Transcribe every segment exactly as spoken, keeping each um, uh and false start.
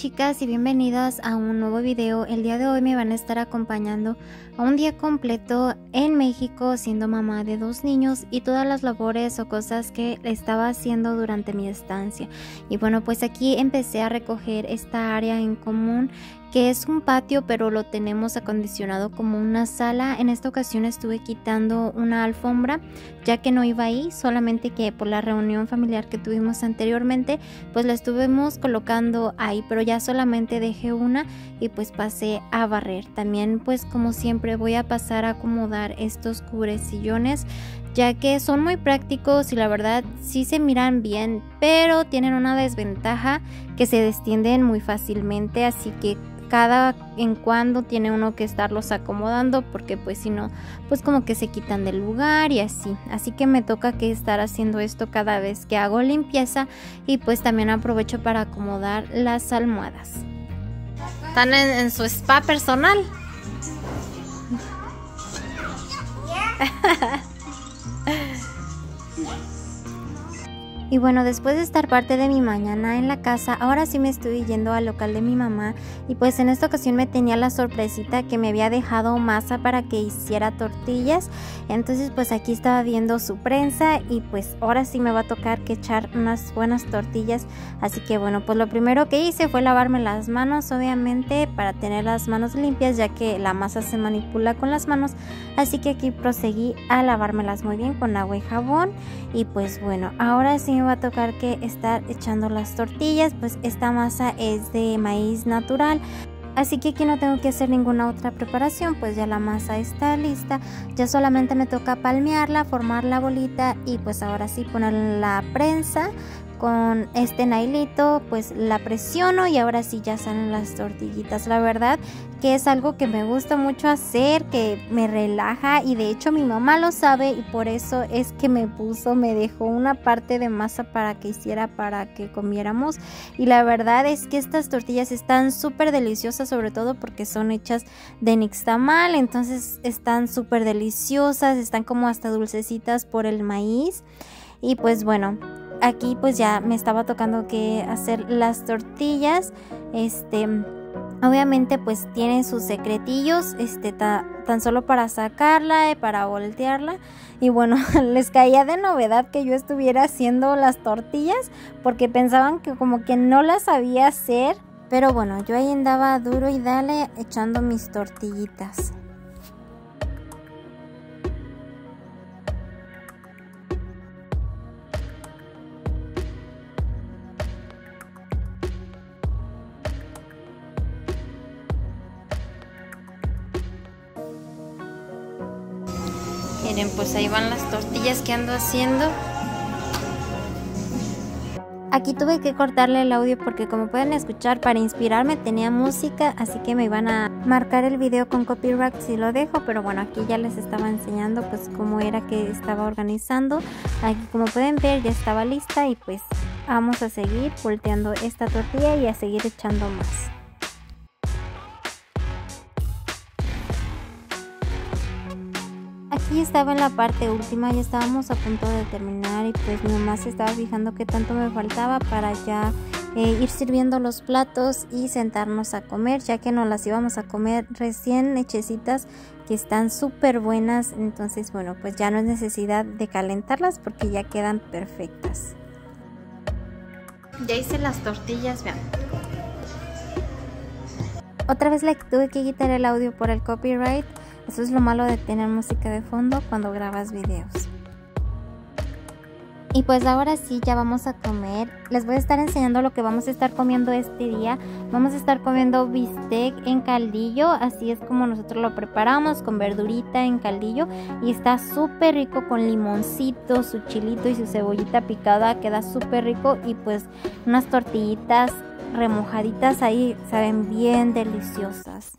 chicas y bienvenidas a un nuevo video. El día de hoy me van a estar acompañando a un día completo en México siendo mamá de dos niños y todas las labores o cosas que estaba haciendo durante mi estancia. Y bueno, pues aquí empecé a recoger esta área en común que es un patio, pero lo tenemos acondicionado como una sala. En esta ocasión estuve quitando una alfombra ya que no iba ahí, solamente que por la reunión familiar que tuvimos anteriormente pues la estuvimos colocando ahí, pero ya solamente dejé una y pues pasé a barrer. También pues como siempre voy a pasar a acomodar estos cubresillones ya que son muy prácticos y la verdad sí se miran bien, pero tienen una desventaja que se destienden muy fácilmente, así que cada en cuando tiene uno que estarlos acomodando porque pues si no pues como que se quitan del lugar y así, así que me toca que estar haciendo esto cada vez que hago limpieza y pues también aprovecho para acomodar las almohadas. Están en, en su spa personal. Y bueno, después de estar parte de mi mañana en la casa, ahora sí me estoy yendo al local de mi mamá y pues en esta ocasión me tenía la sorpresita que me había dejado masa para que hiciera tortillas. Entonces pues aquí estaba viendo su prensa y pues ahora sí me va a tocar que echar unas buenas tortillas. Así que bueno, pues lo primero que hice fue lavarme las manos, obviamente para tener las manos limpias ya que la masa se manipula con las manos. Así que aquí proseguí a lavármelas muy bien con agua y jabón y pues bueno, ahora sí me va a tocar que estar echando las tortillas. Pues esta masa es de maíz natural, así que aquí no tengo que hacer ninguna otra preparación, pues ya la masa está lista, ya solamente me toca palmearla, formar la bolita y pues ahora sí poner la prensa con este nailito, pues la presiono y ahora sí ya salen las tortillitas. La verdad que es algo que me gusta mucho hacer, que me relaja y de hecho mi mamá lo sabe y por eso es que me puso, me dejó una parte de masa para que hiciera para que comiéramos. Y la verdad es que estas tortillas están súper deliciosas, sobre todo porque son hechas de nixtamal, entonces están súper deliciosas, están como hasta dulcecitas por el maíz. Y pues bueno, aquí pues ya me estaba tocando que hacer las tortillas. Este obviamente pues tienen sus secretillos, este ta, tan solo para sacarla y para voltearla. Y bueno, les caía de novedad que yo estuviera haciendo las tortillas porque pensaban que como que no las sabía hacer, pero bueno, yo ahí andaba duro y dale echando mis tortillitas. Miren, pues ahí van las tortillas que ando haciendo. Aquí tuve que cortarle el audio porque como pueden escuchar, para inspirarme tenía música, así que me iban a marcar el video con copyright si lo dejo, pero bueno, aquí ya les estaba enseñando pues cómo era que estaba organizando. Aquí como pueden ver ya estaba lista y pues vamos a seguir volteando esta tortilla y a seguir echando más. Aquí estaba en la parte última, ya estábamos a punto de terminar y pues mi mamá se estaba fijando qué tanto me faltaba para ya eh, ir sirviendo los platos y sentarnos a comer, ya que nos las íbamos a comer recién hechecitas, que están súper buenas. Entonces bueno, pues ya no es necesidad de calentarlas porque ya quedan perfectas. Ya hice las tortillas, vean. Otra vez le tuve que quitar el audio por el copyright. Eso es lo malo de tener música de fondo cuando grabas videos. Y pues ahora sí, ya vamos a comer. Les voy a estar enseñando lo que vamos a estar comiendo este día. Vamos a estar comiendo bistec en caldillo. Así es como nosotros lo preparamos, con verdurita en caldillo. Y está súper rico con limoncito, su chilito y su cebollita picada. Queda súper rico. Y pues unas tortillitas remojaditas ahí, saben bien deliciosas.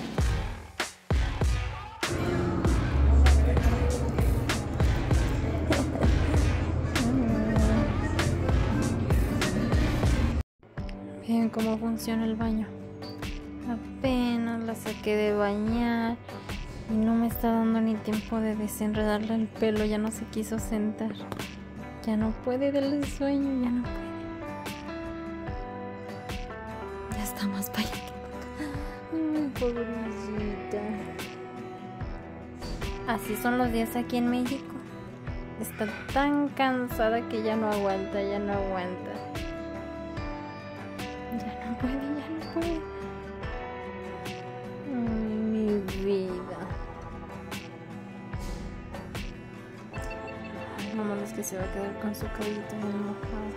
Miren cómo funciona el baño. Apenas la saqué de bañar y no me está dando ni tiempo de desenredarle el pelo. Ya no se quiso sentar. Ya no puede del sueño, ya no puede. Ya está pobrecita. Así son los días aquí en México. Está tan cansada que ya no aguanta, ya no aguanta. Ya no puede, ya no puede. Ay, mi vida. Ay, no mames que se va a quedar con su cabellito bien mojado.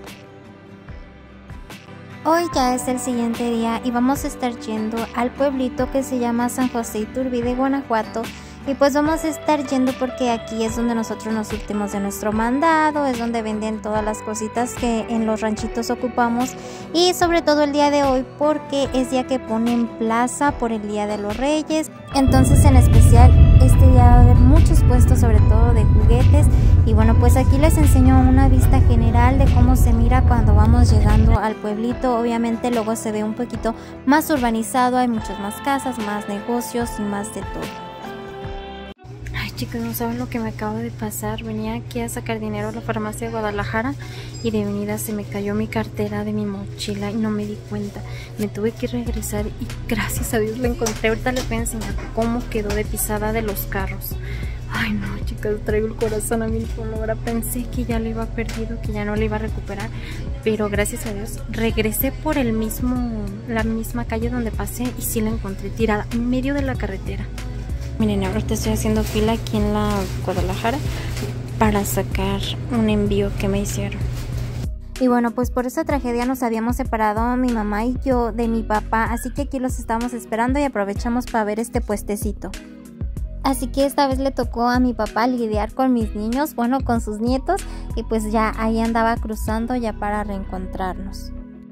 Hoy ya es el siguiente día y vamos a estar yendo al pueblito que se llama San José Iturbide, Guanajuato. Y pues vamos a estar yendo porque aquí es donde nosotros nos surtimos de nuestro mandado, es donde venden todas las cositas que en los ranchitos ocupamos. Y sobre todo el día de hoy porque es día que ponen plaza por el Día de los Reyes. Entonces en especial este día va a haber muchos puestos, sobre todo de juguetes. Y bueno, pues aquí les enseño una vista general de cómo se mira cuando vamos llegando al pueblito. Obviamente luego se ve un poquito más urbanizado, hay muchas más casas, más negocios y más de todo. Chicos, no saben lo que me acaba de pasar. Venía aquí a sacar dinero a la farmacia de Guadalajara y de venida se me cayó mi cartera de mi mochila y no me di cuenta. Me tuve que regresar y gracias a Dios la encontré. Ahorita les voy a enseñar cómo quedó de pisada de los carros. Ay no, chicas, traigo el corazón a mil por hora. Pensé que ya lo iba perdido, que ya no lo iba a recuperar, pero gracias a Dios regresé por el mismo, la misma calle donde pasé y sí la encontré tirada en medio de la carretera. Miren, ahorita estoy haciendo fila aquí en la Guadalajara para sacar un envío que me hicieron. Y bueno, pues por esa tragedia nos habíamos separado mi mamá y yo de mi papá, así que aquí los estamos esperando y aprovechamos para ver este puestecito. Así que esta vez le tocó a mi papá lidiar con mis niños, bueno, con sus nietos, y pues ya ahí andaba cruzando ya para reencontrarnos.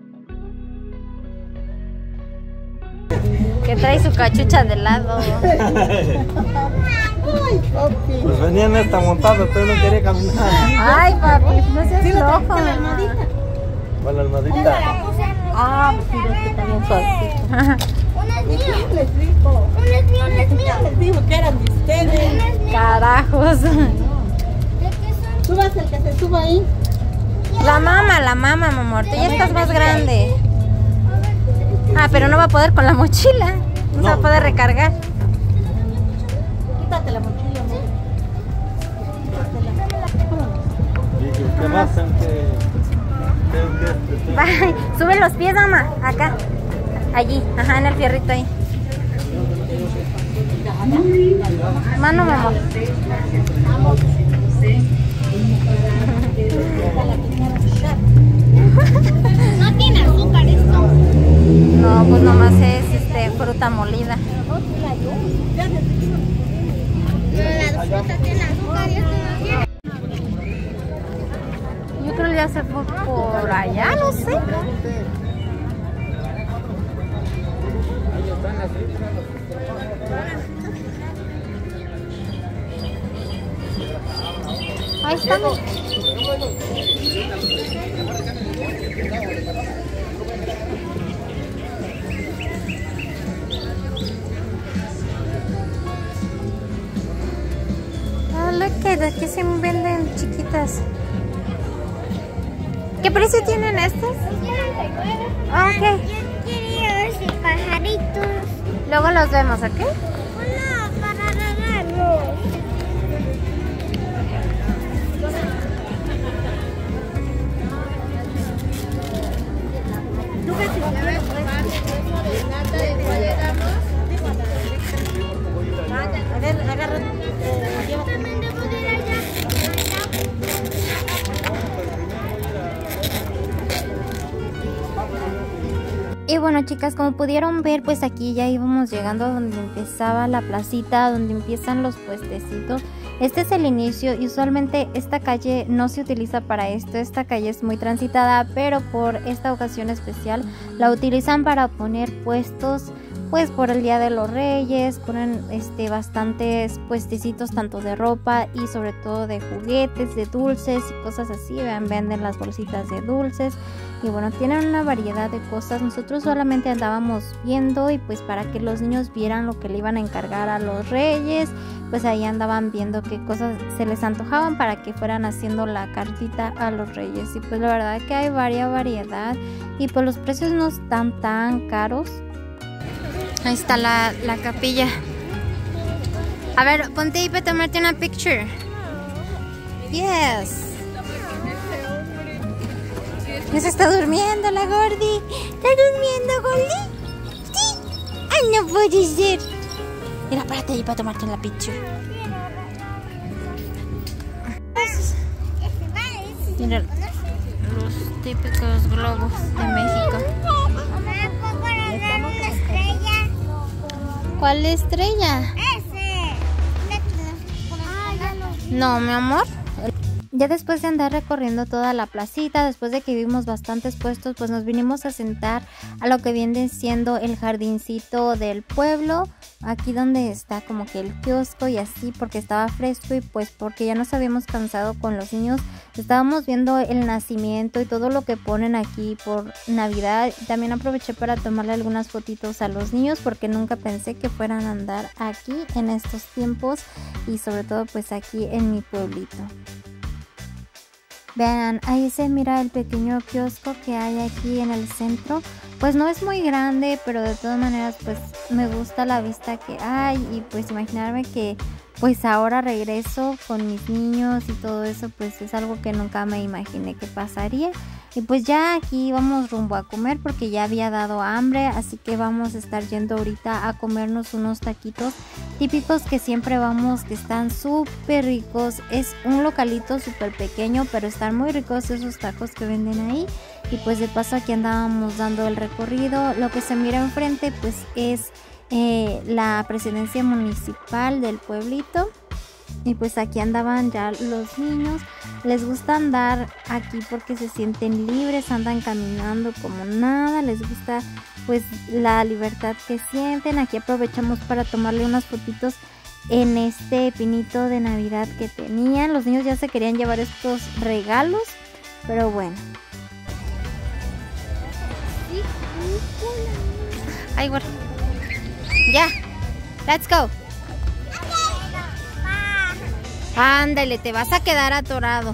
Que trae su cachucha de lado. Pues venía en esta montada, pero no quería caminar. Ay, papi, no seas ¿Sí loco. ¿Con la almohadita? ¿Cuál almohadita? Ah, pues sí, es que también suavecito. Una es mía. Les explico. Una es mía, una es mía. Les dijo que eran de ustedes. Carajos. Subas el que se suba ahí. La mama, la mama, mi amor. Tú ya estás más grande. Ah, pero no va a poder con la mochila. No, no se va a poder recargar. Quítate la mochila, amor. Quítatela. ¿Qué más? Que, que, Bye. Sube los pies, mamá. Acá. Allí. Ajá, en el fierrito ahí. Mano, mi amor. No tiene azúcar esto. No, pues nomás es este, fruta molida. La fruta tiene azúcar y esto no tiene. Yo creo que ya se fue por allá, no sé. Ahí estamos. Ah, look, que de aquí se venden chiquitas. ¿Qué precio tienen estas? Ah, ok. Yo quería esos pajaritos. Luego los vemos, ¿ok? No, para regalos. A ver, agarra. También debo de ir allá. Y bueno, chicas, como pudieron ver, pues aquí ya íbamos llegando a donde empezaba la placita, donde empiezan los puestecitos. Este es el inicio y usualmente esta calle no se utiliza para esto. Esta calle es muy transitada, pero por esta ocasión especial la utilizan para poner puestos, pues por el Día de los Reyes. Ponen este bastantes puestecitos, tanto de ropa y sobre todo de juguetes, de dulces y cosas así. Vean, venden las bolsitas de dulces. Y bueno, tienen una variedad de cosas. Nosotros solamente andábamos viendo y pues para que los niños vieran lo que le iban a encargar a los reyes, pues ahí andaban viendo qué cosas se les antojaban para que fueran haciendo la cartita a los reyes. Y pues la verdad que hay varia variedad y pues los precios no están tan caros. Ahí está la, la capilla. A ver, ponte ahí para tomarte una picture. Yes. Ya se está durmiendo la Gordi. ¿Está durmiendo, Gordi? Sí. Ay, no puede ser. Mira, párate ahí para tomarte la picture. Mira, los típicos globos de México. ¿Cuál estrella? Ese. No, mi amor. Ya después de andar recorriendo toda la placita, después de que vimos bastantes puestos, pues nos vinimos a sentar a lo que viene siendo el jardincito del pueblo, aquí donde está como que el kiosco y así, porque estaba fresco y pues porque ya nos habíamos cansado con los niños. Estábamos viendo el nacimiento y todo lo que ponen aquí por Navidad. También aproveché para tomarle algunas fotitos a los niños porque nunca pensé que fueran a andar aquí en estos tiempos y sobre todo pues aquí en mi pueblito. Vean, ahí se mira el pequeño kiosco que hay aquí en el centro. Pues no es muy grande, pero de todas maneras pues me gusta la vista que hay. Y pues imaginarme que pues ahora regreso con mis niños y todo eso, pues es algo que nunca me imaginé que pasaría. Y pues ya aquí vamos rumbo a comer porque ya había dado hambre, así que vamos a estar yendo ahorita a comernos unos taquitos típicos que siempre vamos, que están súper ricos. Es un localito súper pequeño, pero están muy ricos esos tacos que venden ahí. Y pues de paso aquí andábamos dando el recorrido. Lo que se mira enfrente pues es eh, la presidencia municipal del pueblito. Y pues aquí andaban ya los niños. Les gusta andar aquí porque se sienten libres, andan caminando como nada. Les gusta pues la libertad que sienten. Aquí aprovechamos para tomarle unas fotitos en este pinito de Navidad que tenían. Los niños ya se querían llevar estos regalos, pero bueno. Ay, bueno. Ya, let's go. Ándale, te vas a quedar atorado.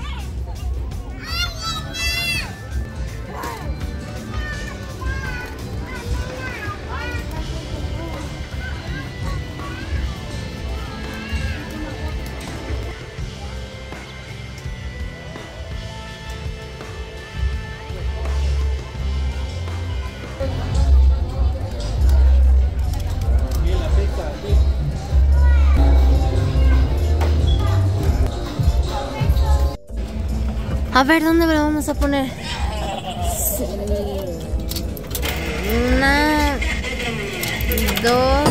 A ver, ¿dónde me lo vamos a poner? Sí. Una, dos.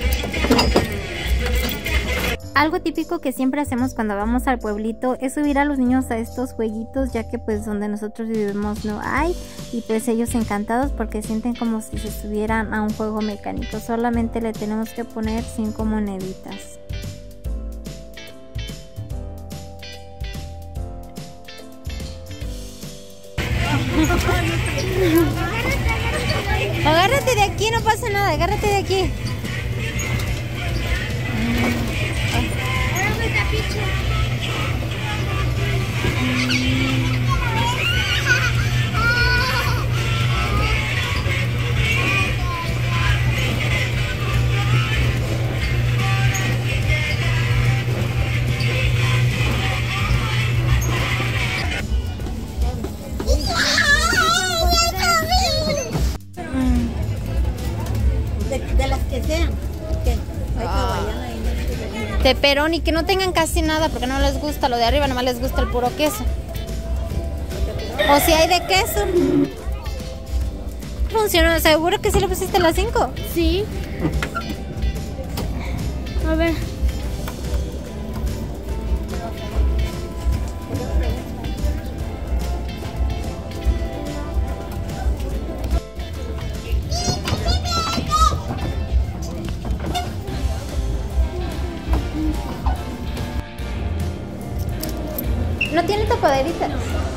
Algo típico que siempre hacemos cuando vamos al pueblito es subir a los niños a estos jueguitos, ya que pues donde nosotros vivimos no hay. Y pues ellos encantados porque sienten como si se subieran a un juego mecánico. Solamente le tenemos que poner cinco moneditas. Agárrate de aquí, no pasa nada, agárrate de aquí. De perón y que no tengan casi nada porque no les gusta lo de arriba, nomás les gusta el puro queso. O si hay de queso. Funciona, ¿seguro que sí le pusiste las cinco? Sí. A ver. No tiene tapaderitas.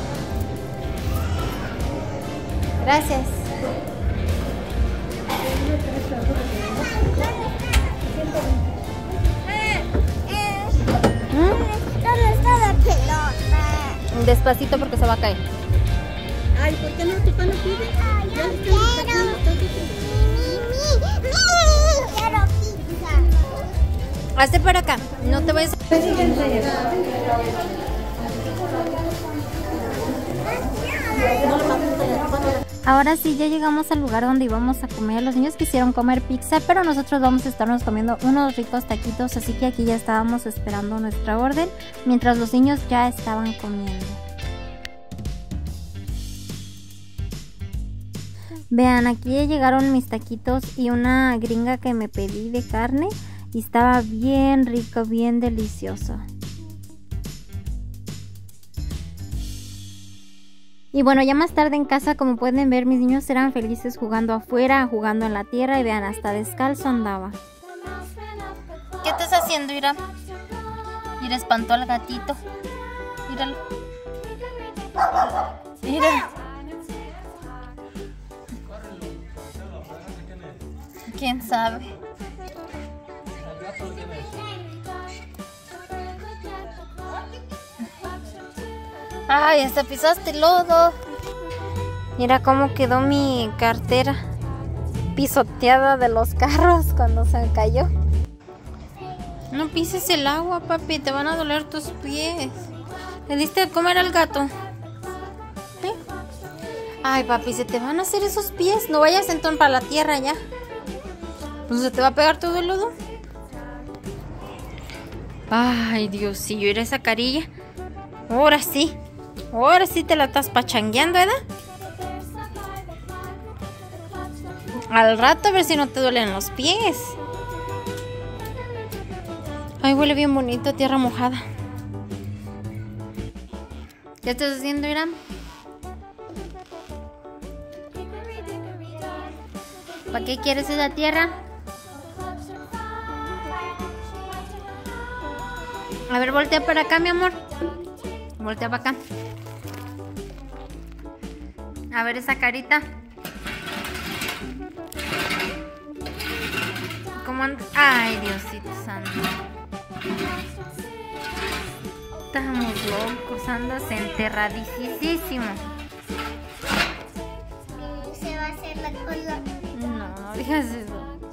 Gracias. ¿Dónde está la pelota? Despacito porque se va a caer. Ay, ¿por qué no tu pana pide? Yo quiero. Hazte para acá, no te vayas a... Ahora sí, ya llegamos al lugar donde íbamos a comer. Los niños quisieron comer pizza, pero nosotros vamos a estarnos comiendo unos ricos taquitos, así que aquí ya estábamos esperando nuestra orden, mientras los niños ya estaban comiendo. Vean, aquí ya llegaron mis taquitos y una gringa que me pedí de carne y estaba bien rico, bien delicioso. Y bueno, ya más tarde en casa, como pueden ver, mis niños eran felices jugando afuera, jugando en la tierra y vean, hasta descalzo andaba. ¿Qué estás haciendo, Ira? Ira espantó al gatito. Míralo. Mira. ¿Quién sabe? Ay, hasta pisaste lodo. Mira cómo quedó mi cartera pisoteada de los carros cuando se cayó. No pises el agua, papi, te van a doler tus pies. ¿Le diste de comer al gato? ¿Sí? Ay, papi, se te van a hacer esos pies. No vayas entonces para la tierra ya. Pues se te va a pegar todo el lodo. Ay, Dios, si yo era esa carilla. Ahora sí. Ahora sí te la estás pachangueando, ¿verdad? Al rato a ver si no te duelen los pies. Ay, huele bien bonito, tierra mojada. ¿Qué estás haciendo, Irán? ¿Para qué quieres esa tierra? A ver, voltea para acá, mi amor. Voltea para acá. A ver esa carita. ¿Cómo anda? Ay, Diosito santo. Estamos locos, andas enterradísimo. Se va a hacer la cola. No, no digas eso.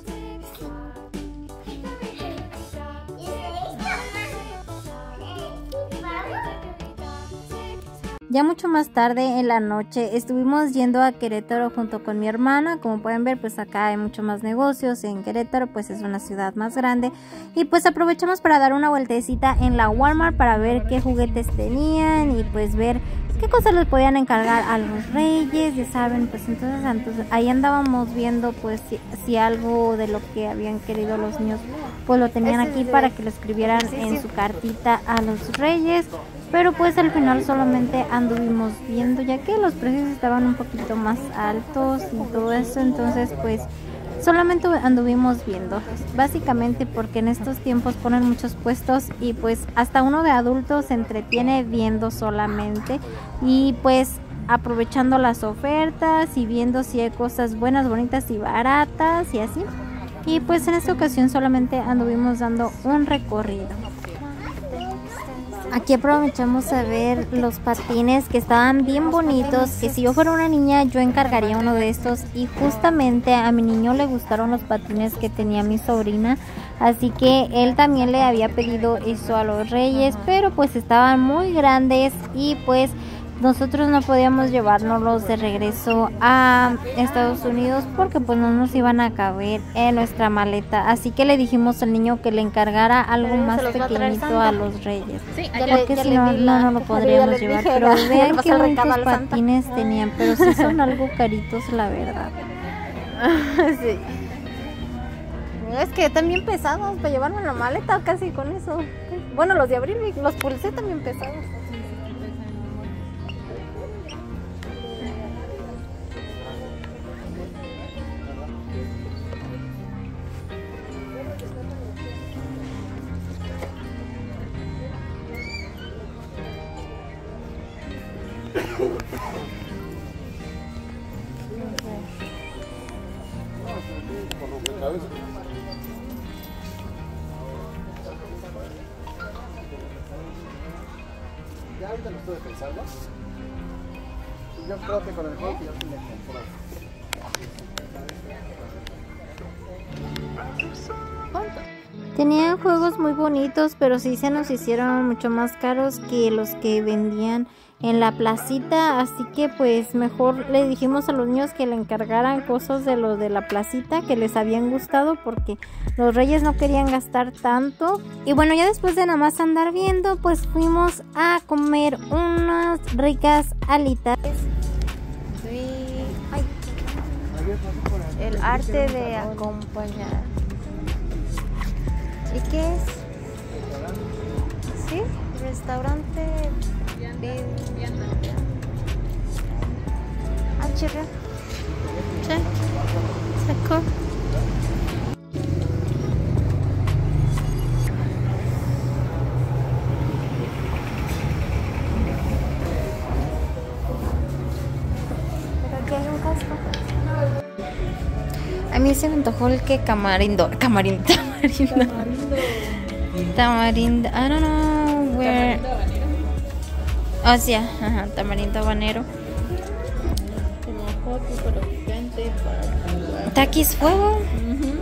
Ya mucho más tarde en la noche estuvimos yendo a Querétaro junto con mi hermana. Como pueden ver, pues acá hay mucho más negocios. En Querétaro pues es una ciudad más grande. Y pues aprovechamos para dar una vueltecita en la Walmart para ver qué juguetes tenían y pues ver qué cosas les podían encargar a los reyes, ya saben. Pues entonces, entonces ahí andábamos viendo pues si, si algo de lo que habían querido los niños pues lo tenían aquí para que lo escribieran en su cartita a los reyes. Pero pues al final solamente anduvimos viendo, ya que los precios estaban un poquito más altos y todo eso. Entonces pues solamente anduvimos viendo, básicamente porque en estos tiempos ponen muchos puestos y pues hasta uno de adultos se entretiene viendo solamente y pues aprovechando las ofertas y viendo si hay cosas buenas, bonitas y baratas y así. Y pues en esta ocasión solamente anduvimos dando un recorrido. Aquí aprovechamos a ver los patines que estaban bien bonitos, que si yo fuera una niña yo encargaría uno de estos, y justamente a mi niño le gustaron los patines que tenía mi sobrina, así que él también le había pedido eso a los reyes, pero pues estaban muy grandes y pues nosotros no podíamos llevárnoslos de regreso a Estados Unidos porque pues no nos iban a caber en nuestra maleta, así que le dijimos al niño que le encargara algo más pequeñito a los reyes, sí, porque si no, no, no lo podríamos llevar. Pero vean qué bonitos patines tenían, pero sí son algo caritos, la verdad. Sí. Es que están bien pesados para llevarme en la maleta casi con eso. Bueno, los de abril los pulsé también pesados. Ya ahorita lo estuve pensando. Yo creo que con el juego que yo sí me compró. ¿Cuánto? Tenían juegos muy bonitos, pero sí se nos hicieron mucho más caros que los que vendían en la placita, así que pues mejor le dijimos a los niños que le encargaran cosas de los de la placita que les habían gustado, porque los reyes no querían gastar tanto. Y bueno, ya después de nada más andar viendo, pues fuimos a comer unas ricas alitas. Sí. Ay. El arte de acompañar. ¿Y qué es? Sí, restaurante. Ah, chévere. Sí, seco. Pero aquí hay un casco. A mí se me antojó el que camarindo, camarindo, tamarindo. Tamarindo. I don't know where. Oh, sí, ajá, tamarindo habanero. Taquis fuego. Uh-huh.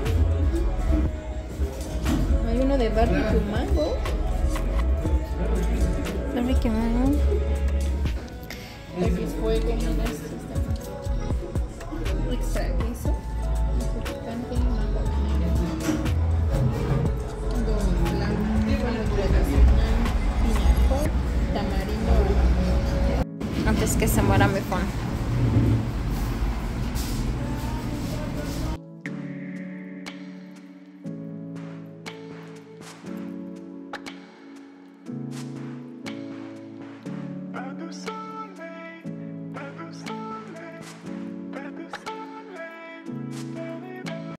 Hay uno de barbecue mango. Barbecue mango. Taquis fuego, mira, esto está extra queso, picante y mango.